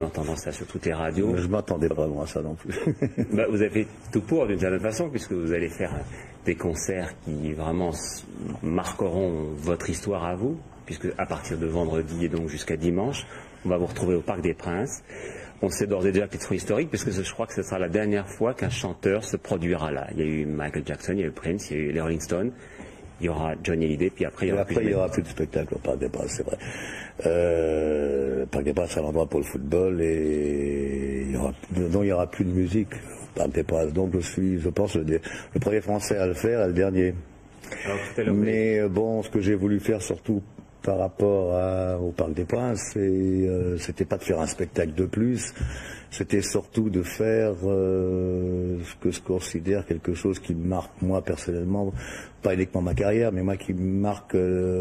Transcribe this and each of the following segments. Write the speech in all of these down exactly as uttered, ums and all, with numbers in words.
entendant ça sur toutes les radios. Je ne m'attendais pas vraiment à ça non plus. Bah, vous avez fait tout pour d'une certaine façon, puisque vous allez faire des concerts qui vraiment marqueront votre histoire à vous, puisque à partir de vendredi et donc jusqu'à dimanche, on va vous retrouver au Parc des Princes. On sait d'ores et déjà que c'est trop historique, puisque je crois que ce sera la dernière fois qu'un chanteur se produira là. Il y a eu Michael Jackson, il y a eu Prince, il y a eu les Rolling Stones, il y aura Johnny Hallyday, puis après il y aura, après, plus, il y aura plus de spectacles au Parc des Princes, c'est vrai. Euh, le Parc des Princes, c'est un endroit pour le football et il y aura, donc il n'y aura plus de musique au Parc des Princes. Donc je suis, je pense, le, le premier Français à le faire et le dernier. Alors, mais euh, bon, ce que j'ai voulu faire surtout par rapport à, au Parc des Princes, euh, c'était pas de faire un spectacle de plus, c'était surtout de faire euh, ce que je considère quelque chose qui me marque moi personnellement, pas uniquement ma carrière, mais moi qui me marque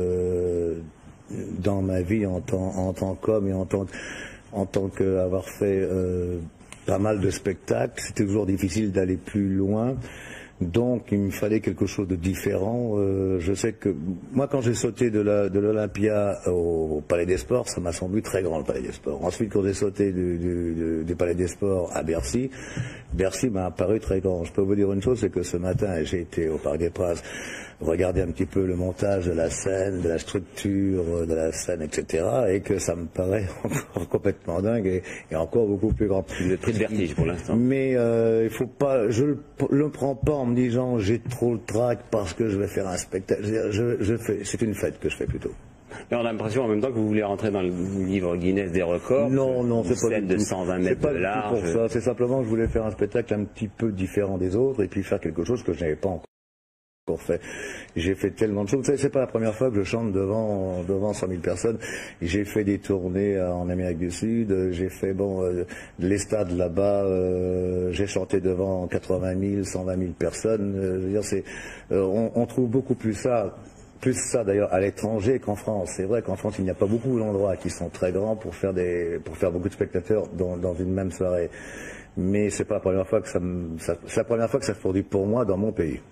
euh, dans ma vie en tant, en tant qu'homme et en tant, en tant qu'avoir fait euh, pas mal de spectacles. C'était toujours difficile d'aller plus loin. Donc il me fallait quelque chose de différent. Euh, je sais que moi quand j'ai sauté de l'Olympia au, au Palais des Sports, ça m'a semblé très grand le Palais des Sports. Ensuite quand j'ai sauté du, du, du, du Palais des Sports à Bercy, Bercy m'a apparu très grand. Je peux vous dire une chose, c'est que ce matin j'ai été au Parc des Princes regarder un petit peu le montage de la scène, de la structure de la scène, et cetera. Et que ça me paraît encore complètement dingue et, et encore beaucoup plus grand. Vous êtes pris de vertige pour l'instant. Mais euh, il faut pas, je le, le prends pas en me disant j'ai trop le trac parce que je vais faire un spectacle. Je, je fais, c'est une fête que je fais plutôt. Mais on a l'impression en même temps que vous voulez rentrer dans le livre Guinness des records. Non, non, c'est pas de cent vingt mètres de large. C'est pas pour ça. C'est simplement que je voulais faire un spectacle un petit peu différent des autres et puis faire quelque chose que je n'avais pas encore fait. J'ai fait tellement de choses. Vous savez, c'est pas la première fois que je chante devant devant cent mille personnes. J'ai fait des tournées en Amérique du Sud. J'ai fait bon euh, les stades là-bas. Euh, j'ai chanté devant quatre-vingt mille, cent vingt mille personnes. Euh, je veux dire, c'est euh, on, on trouve beaucoup plus ça. Plus ça d'ailleurs à l'étranger qu'en France. C'est vrai qu'en France il n'y a pas beaucoup d'endroits qui sont très grands pour faire des pour faire beaucoup de spectateurs dans, dans une même soirée. Mais c'est pas la première fois que ça, me, ça c'est la première fois que ça se produit pour moi dans mon pays.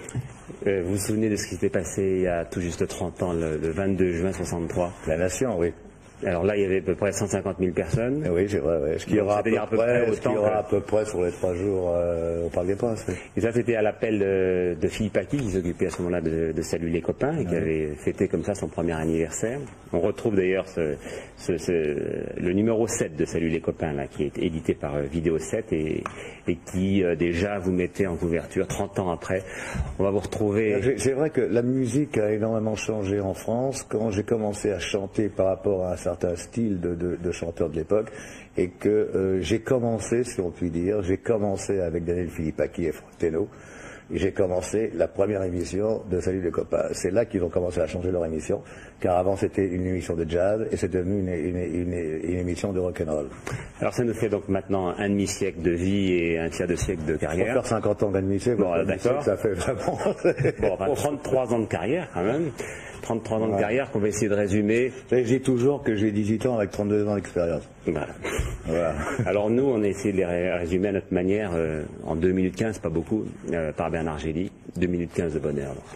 Euh, vous vous souvenez de ce qui s'était passé il y a tout juste trente ans, le, le vingt-deux juin soixante-trois? La Nation, oui. Alors là, il y avait à peu près cent cinquante mille personnes. Oui, c'est vrai. Ouais. Ce qu'il y aura, à peu, à peu près, ce qu'il y aura que... à peu près sur les trois jours euh, au Parc des Princes. Oui. Et ça, c'était à l'appel de, de Philippe Aki, qui s'occupait à ce moment-là de, de Salut les copains, et qui ouais. avait fêté comme ça son premier anniversaire. On retrouve d'ailleurs ce, ce, ce, le numéro sept de Salut les copains, là, qui est édité par Vidéo sept et, et qui euh, déjà vous mettait en couverture trente ans après. On va vous retrouver... C'est vrai que la musique a énormément changé en France. Quand j'ai commencé à chanter par rapport à un certain style de, de, de chanteur de l'époque, et que euh, j'ai commencé, si on peut dire, j'ai commencé avec Daniel Philippaki et Franck Teno, et j'ai commencé la première émission de Salut les copains. C'est là qu'ils ont commencé à changer leur émission, car avant c'était une émission de jazz, et c'est devenu une, une, une, une émission de rock'n'roll. Alors ça nous fait donc maintenant un demi-siècle de vie et un tiers de siècle de carrière. Pour faire cinquante ans d'un demi-siècle, bon, d'accord. Ça fait vraiment... bon, enfin, trente-trois ans de carrière quand même. trente-trois ans de ouais. carrière qu'on va essayer de résumer. Je dis toujours que j'ai dix-huit ans avec trente-deux ans d'expérience. Voilà. Voilà. Alors nous, on a essayé de les résumer à notre manière euh, en deux minutes quinze, pas beaucoup, euh, par Bernard Gély. deux minutes quinze de bonheur. Donc.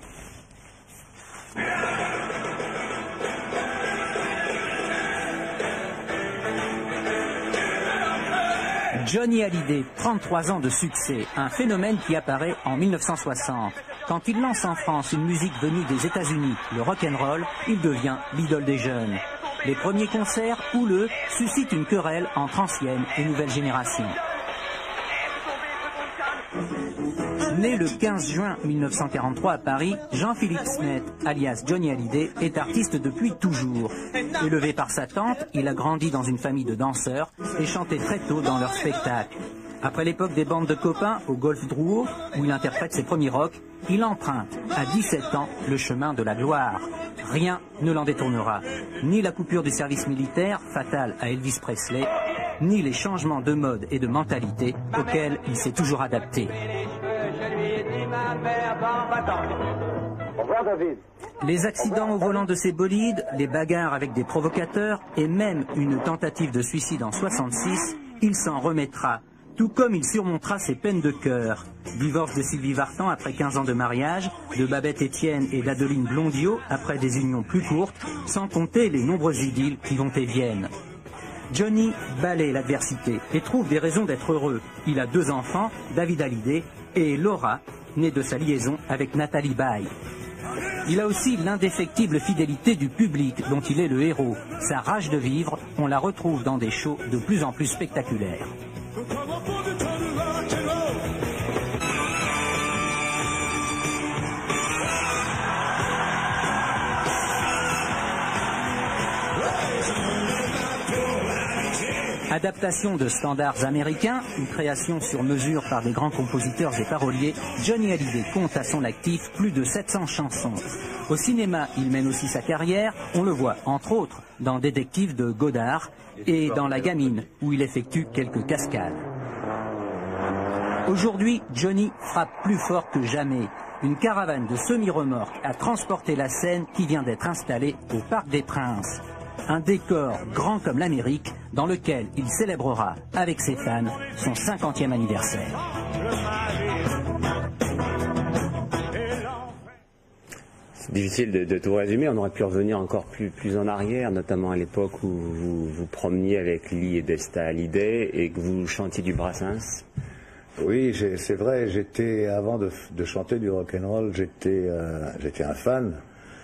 Johnny Hallyday, trente-trois ans de succès, un phénomène qui apparaît en mille neuf cent soixante. Quand il lance en France une musique venue des États-Unis, le rock'n'roll, il devient l'idole des jeunes. Les premiers concerts houleux suscitent une querelle entre ancienne et nouvelle génération. Né le quinze juin mille neuf cent quarante-trois à Paris, Jean-Philippe Smet, alias Johnny Hallyday, est artiste depuis toujours. Élevé par sa tante, il a grandi dans une famille de danseurs et chantait très tôt dans leurs spectacles. Après l'époque des bandes de copains au Golf Drouot, où il interprète ses premiers rocks, il emprunte à dix-sept ans le chemin de la gloire. Rien ne l'en détournera. Ni la coupure du service militaire, fatale à Elvis Presley, ni les changements de mode et de mentalité auxquels il s'est toujours adapté. Les accidents au volant de ses bolides, les bagarres avec des provocateurs et même une tentative de suicide en soixante-six, il s'en remettra. Tout comme il surmontera ses peines de cœur. Divorce de Sylvie Vartan après quinze ans de mariage, de Babette Etienne et d'Adeline Blondiot après des unions plus courtes, sans compter les nombreuses idylles qui vont et viennent. Johnny balaie l'adversité et trouve des raisons d'être heureux. Il a deux enfants, David Hallyday et Laura, née de sa liaison avec Nathalie Baye. Il a aussi l'indéfectible fidélité du public dont il est le héros. Sa rage de vivre, on la retrouve dans des shows de plus en plus spectaculaires. Adaptation de standards américains, une création sur mesure par des grands compositeurs et paroliers, Johnny Hallyday compte à son actif plus de sept cents chansons. Au cinéma, il mène aussi sa carrière, on le voit entre autres dans Détective de Godard et dans La Gamine, où il effectue quelques cascades. Aujourd'hui, Johnny frappe plus fort que jamais. Une caravane de semi-remorques a transporté la scène qui vient d'être installée au Parc des Princes. Un décor grand comme l'Amérique dans lequel il célébrera avec ses fans son cinquantième anniversaire. C'est difficile de, de tout résumer, on aurait pu revenir encore plus, plus en arrière, notamment à l'époque où vous vous promeniez avec Lee et Desta Hallyday et que vous chantiez du Brassens. Oui, c'est vrai, j'étais, avant de, de chanter du rock'n'roll, j'étais euh, j'étais un fan.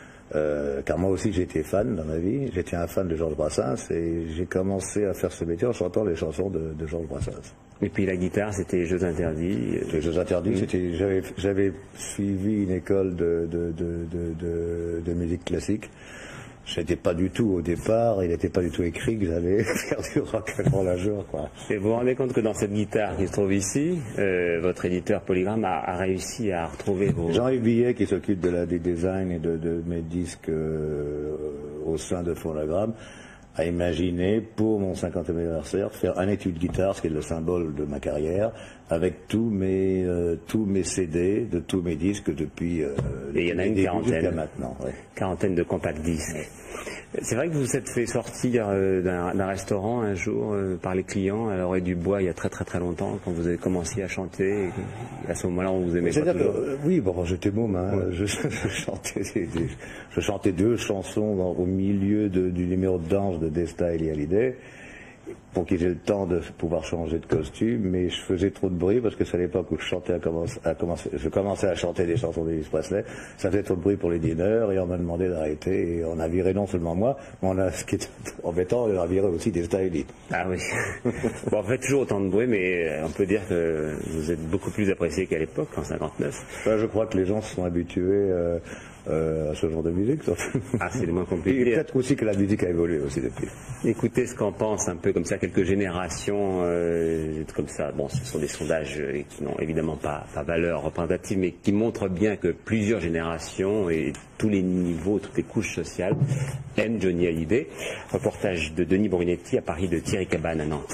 Euh, car moi aussi j'étais fan dans ma vie, j'étais un fan de Georges Brassens et j'ai commencé à faire ce métier en chantant les chansons de, de Georges Brassens. Et puis la guitare, c'était les Jeux Interdits. Les Jeux Interdits, mmh. c'était, j'avais, j'avais suivi une école de, de, de, de, de, de musique classique. J'étais pas du tout au départ, il n'était pas du tout écrit que j'allais faire du rock'n'roll un jour, quoi. Et vous vous rendez compte que dans cette guitare qui se trouve ici, euh, votre éditeur Polygram a, a réussi à retrouver vos... Jean-Yves Billet, qui s'occupe de la, des designs et de, de mes disques euh, au sein de Phonogram, a imaginé pour mon cinquantième anniversaire faire un étui de guitare, ce qui est le symbole de ma carrière, avec tous mes euh, tous mes C D de tous mes disques depuis. Euh, et il y en a une quarantaine maintenant. Ouais. Quarantaine de compact disques. Ouais. C'est vrai que vous vous êtes fait sortir euh, d'un restaurant un jour euh, par les clients à l'Oreille du Bois il y a très très très longtemps quand vous avez commencé à chanter. Et à ce moment-là, on vous aimait pas toujours. Que, euh, oui, bon, j'étais môme. Hein, ouais. je, je chantais des, des, je chantais deux chansons dans, au milieu de, du numéro de danse de Desta et Hallyday, pour qu'il ait le temps de pouvoir changer de costume, mais je faisais trop de bruit parce que c'est à l'époque où je chantais à commencer, à commencer, je commençais à chanter des chansons d'Elvis Presley, ça faisait trop de bruit pour les dîners et on m'a demandé d'arrêter et on a viré non seulement moi, mais on a, ce qui est embêtant, on a viré aussi Desta et Hallyday. Ah oui. Bon, on fait toujours autant de bruit, mais on peut dire que vous êtes beaucoup plus apprécié qu'à l'époque, en cinquante-neuf. Enfin, je crois que les gens se sont habitués euh, Euh, à ce genre de musique. Ah, c'est le moins compliqué. Et peut-être aussi que la musique a évolué aussi depuis. Écoutez ce qu'en pensent un peu comme ça quelques générations euh, comme ça. Bon, ce sont des sondages qui n'ont évidemment pas, pas valeur représentative, mais qui montrent bien que plusieurs générations et tous les niveaux, toutes les couches sociales aiment Johnny Hallyday. Reportage de Denis Brunetti à Paris de Thierry Cabane à Nantes.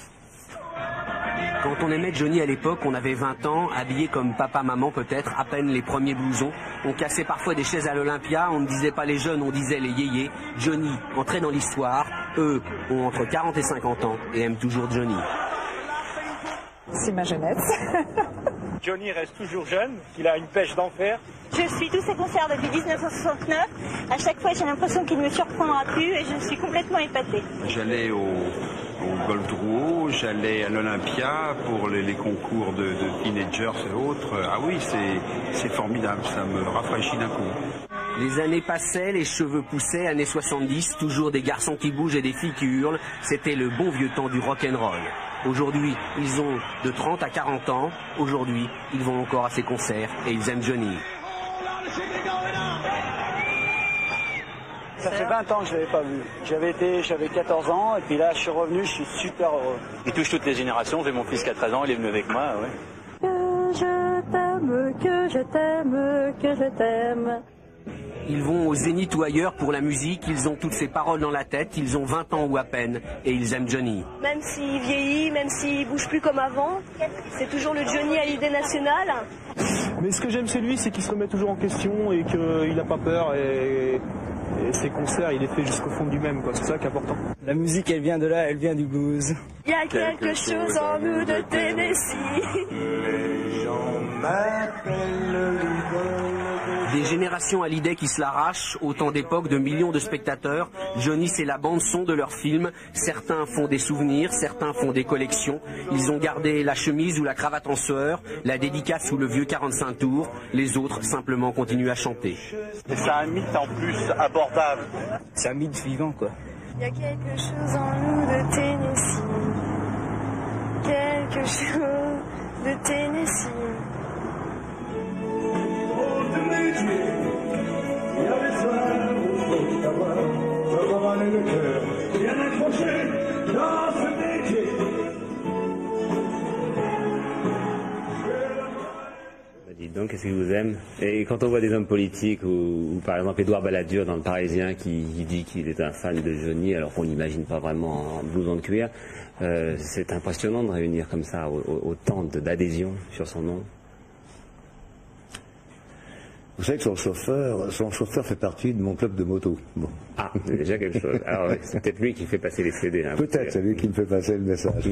Quand on aimait Johnny à l'époque, on avait vingt ans, habillé comme papa-maman peut-être, à peine les premiers blousons. On cassait parfois des chaises à l'Olympia, on ne disait pas les jeunes, on disait les yéyés. Johnny entrait dans l'histoire, eux ont entre quarante et cinquante ans et aiment toujours Johnny. C'est ma jeunesse. Johnny reste toujours jeune, il a une pêche d'enfer. Je suis tous ces concerts depuis mille neuf cent soixante-neuf. À chaque fois, j'ai l'impression qu'il ne me surprendra plus et je suis complètement épatée. J'allais au, au Golf Drouot, j'allais à l'Olympia pour les, les concours de, de teenagers et autres. Ah oui, c'est formidable, ça me rafraîchit d'un coup. Les années passaient, les cheveux poussaient, années soixante-dix, toujours des garçons qui bougent et des filles qui hurlent. C'était le bon vieux temps du rock'n'roll. Aujourd'hui, ils ont de trente à quarante ans. Aujourd'hui, ils vont encore à ces concerts et ils aiment Johnny. Ça fait vingt ans que je ne l'avais pas vu. J'avais été, j'avais quatorze ans et puis là je suis revenu, je suis super heureux. Il touche toutes les générations, j'ai mon fils qui a treize ans, il est venu avec moi. Ouais. Que je t'aime, que je t'aime, que je t'aime. Ils vont au Zénith ou ailleurs pour la musique, ils ont toutes ces paroles dans la tête, ils ont vingt ans ou à peine et ils aiment Johnny. Même s'il vieillit, même s'il bouge plus comme avant, c'est toujours le Johnny Hallyday national. Mais ce que j'aime chez lui, c'est qu'il se remet toujours en question et qu'il n'a pas peur et, et ses concerts, il les fait jusqu'au fond du même, c'est ça qui est important. La musique, elle vient de là, elle vient du blues. Il y a quelque, quelque chose en nous de Tennessee. Les gens m'appellent l'idole de Des générations Hallyday qui se l'arrachent, autant d'époques, de millions de spectateurs. Johnny, c'est la bande-son de leurs films. Certains font des souvenirs, certains font des collections. Ils ont gardé la chemise ou la cravate en sueur, la dédicace ou le vieux quarante-cinq tours. Les autres simplement continuent à chanter. Et ça a un mythe en plus abordable. C'est un mythe vivant, quoi. Il y a quelque chose en nous de Tennessee. Quelque chose de Tennessee. Dites donc, qu'est-ce qu'il vous aime? Et quand on voit des hommes politiques, ou, ou par exemple Édouard Balladur dans Le Parisien qui, qui dit qu'il est un fan de Johnny, alors qu'on n'imagine pas vraiment en blouson de cuir, euh, c'est impressionnant de réunir comme ça autant d'adhésion sur son nom. Vous savez que son chauffeur, son chauffeur fait partie de mon club de moto. Bon. Ah, c'est déjà quelque chose. Alors c'est peut-être lui qui fait passer les C D. Hein, peut-être, c'est lui qui me fait passer le message.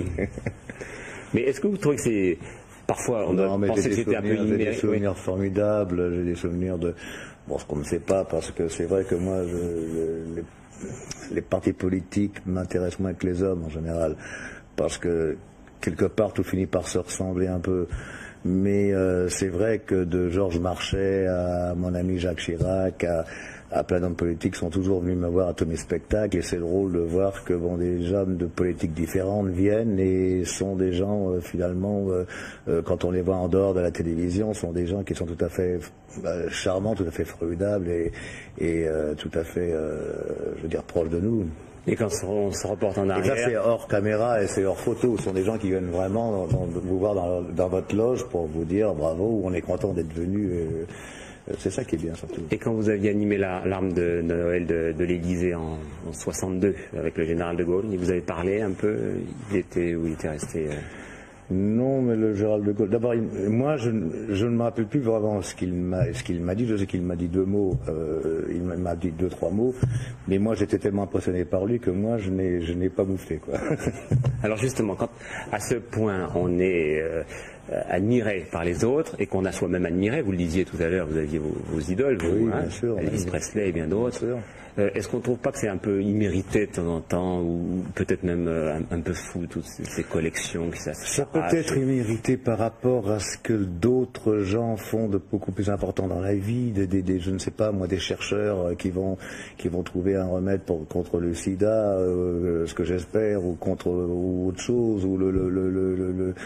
Mais est-ce que vous trouvez que c'est... Parfois, on non, doit penser que c'était un peu J'ai des souvenirs oui. formidables, j'ai des souvenirs de... Bon, ce qu'on ne sait pas, parce que c'est vrai que moi, je, les, les partis politiques m'intéressent moins que les hommes, en général. Parce que, quelque part, tout finit par se ressembler un peu. Mais euh, c'est vrai que de Georges Marchais à mon ami Jacques Chirac, à, à plein d'hommes politiques sont toujours venus me voir à tous mes spectacles, et c'est drôle de voir que bon, des hommes de politiques différentes viennent et sont des gens euh, finalement, euh, euh, quand on les voit en dehors de la télévision, sont des gens qui sont tout à fait euh, charmants, tout à fait formidables et, et euh, tout à fait, euh, je veux dire, proches de nous. Et quand on se reporte en arrière... Et ça, c'est hors caméra et c'est hors photo. Ce sont des gens qui viennent vraiment dans, dans, vous voir dans, dans votre loge pour vous dire bravo, ou on est content d'être venu. Euh, c'est ça qui est bien, surtout. Et quand vous aviez animé l'arme de, de Noël de, de l'Élysée en, en soixante-deux avec le général de Gaulle, il vous avait parlé un peu, il était, où il était resté... Euh... Non, mais le général de Gaulle... D'abord, moi, je, je ne me rappelle plus vraiment ce qu'il m'a ce qu'il m'a dit. Je sais qu'il m'a dit deux mots, euh, il m'a dit deux, trois mots, mais moi, j'étais tellement impressionné par lui que moi, je n'ai je n'ai pas bouffé, quoi. Alors justement, quand à ce point, on est euh, admiré par les autres, et qu'on a soi-même admiré, vous le disiez tout à l'heure, vous aviez vos, vos idoles, vous, oui, hein, bien sûr, Elvis oui. Presley et bien d'autres. Euh, Est-ce qu'on ne trouve pas que c'est un peu immérité de temps en temps, ou peut-être même euh, un, un peu fou, toutes ces, ces collections qui ça Ça peut être immérité par rapport à ce que d'autres gens font de beaucoup plus important dans la vie, des, des, des je ne sais pas moi, des chercheurs qui vont qui vont trouver un remède pour, contre le sida, euh, ce que j'espère, ou contre ou autre chose, ou le, le, le, le, le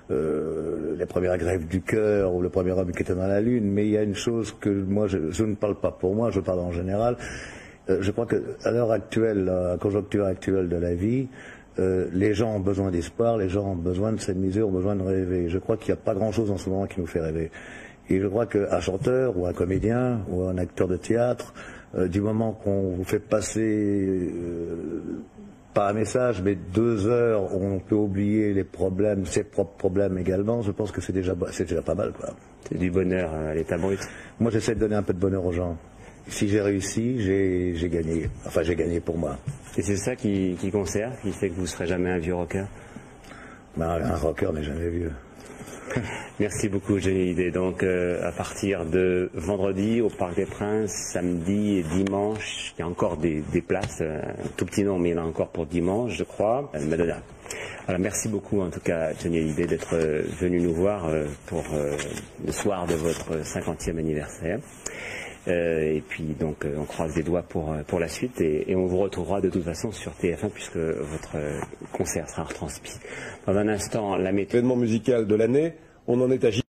Euh, les premières grèves du cœur, ou le premier homme qui était dans la Lune. Mais il y a une chose que moi, je, je ne parle pas pour moi, je parle en général. Euh, je crois qu'à l'heure actuelle, à la conjoncture actuelle de la vie, euh, les gens ont besoin d'espoir, les gens ont besoin de s'amuser, ont besoin de rêver. Je crois qu'il n'y a pas grand-chose en ce moment qui nous fait rêver. Et je crois qu'un chanteur, ou un comédien, ou un acteur de théâtre, euh, du moment qu'on vous fait passer... Euh, pas un message, mais deux heures où on peut oublier les problèmes, ses propres problèmes également, je pense que c'est déjà, c'est déjà pas mal, quoi. C'est du bonheur à l'état brut. Moi, j'essaie de donner un peu de bonheur aux gens. Si j'ai réussi, j'ai gagné. Enfin, j'ai gagné pour moi. Et c'est ça qui, qui conserve, qui fait que vous ne serez jamais un vieux rocker? Ben, un rocker n'est jamais vieux. Merci beaucoup, Johnny Hallyday. Donc euh, à partir de vendredi au Parc des Princes, samedi et dimanche, il y a encore des, des places, euh, un tout petit nombre, mais il y en a encore pour dimanche, je crois, à Madonna. Alors merci beaucoup en tout cas, Johnny Hallyday, d'être euh, venu nous voir euh, pour euh, le soir de votre cinquantième anniversaire. Euh, et puis donc euh, on croise les doigts pour, pour la suite, et, et on vous retrouvera de toute façon sur T F un puisque votre euh, concert sera retransmis. Dans un instant, la météo. L'événement musical de l'année, on en est à